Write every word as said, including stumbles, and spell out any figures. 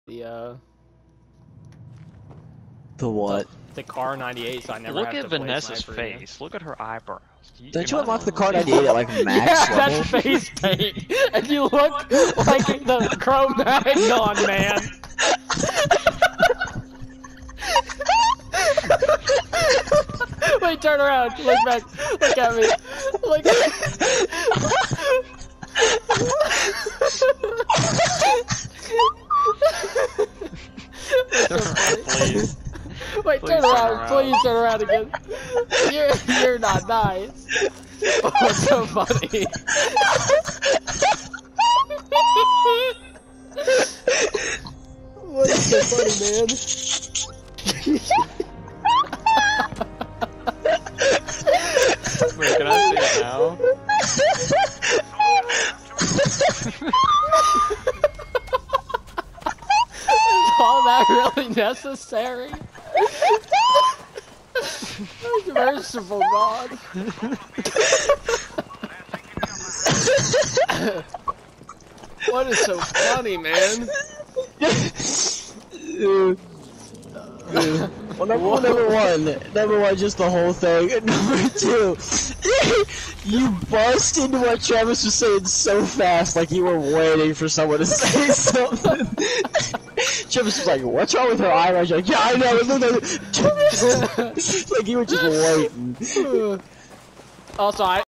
The uh. The what? The, the car ninety-eight, so I never Look have at to play Vanessa's Sniper face. again. Look at her eyebrows. You, Don't you you unlock the car car ninety-eight at like max Yeah, level? that's face paint, and you look like the Cro-Magnon man. Wait, turn around. Look back. Look at me. Look at me. So Please. Wait, Please turn turn around. around. Please turn around again. You're, you're not nice. Oh, it's so funny. What is so funny, man? Wait, can I see it now? Is all that really necessary? Merciful God. What is so funny, man? Well, number, number one, number one, just the whole thing. And number two, you bust into what Travis was saying so fast, like you were waiting for someone to say something. Travis was like, "What's wrong with her eyelash?" Like, yeah, I know. It looked like, like you were just waiting. Also, I.